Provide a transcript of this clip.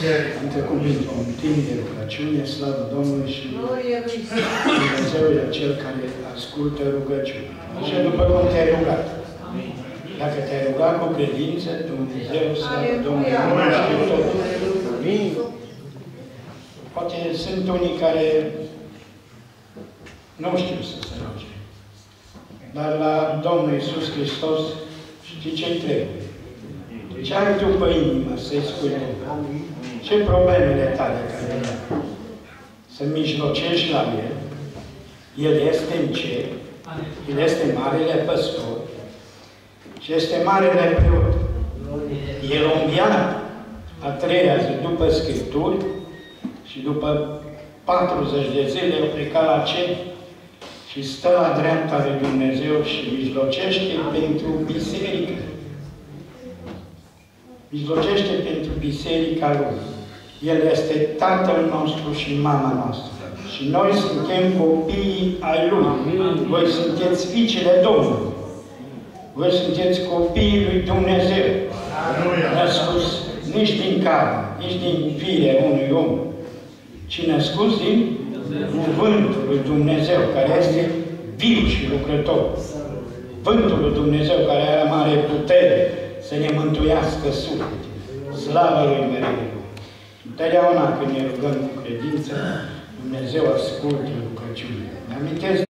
Am trecut printr-un timp de rugăciune, slavă Domnului și Dumnezeu e Cel care ascultă rugăciunea. Și după cum te-ai rugat. Dacă te-ai rugat cu credință, Dumnezeu să Domnul știu totul. Poate sunt unii care nu știu să se roage. Dar la Domnul Iisus Hristos știi ce-i trebuie. Ce ai tu pe inimă să-i spui Domnul? Ce problemele tale care le ai? Să mijlocești la El. El este în cer. El este Marele Păstor. Și este Marele Preot. El a înviat a treia zi după Scripturi și după 40 de zile a plecat la cer și stă la dreapta lui Dumnezeu și mijlocește pentru biserică. Mijlocește pentru biserica Lui. El este Tatăl nostru și Mama noastră. Și noi suntem copiii ai Lui. Voi sunteți fiicele Domnului. Voi sunteți copiii lui Dumnezeu. Născuți nici din carne, nici din firea unui om, ci născuți din Cuvântul lui Dumnezeu, care este viu și lucrător. Cuvântul lui Dumnezeu, care are mare putere să ne mântuiască sufletele. Slavă lui mereu! Întotdeauna când ne rugăm cu credință, Dumnezeu ascultă rugăciunea. Ne amintesc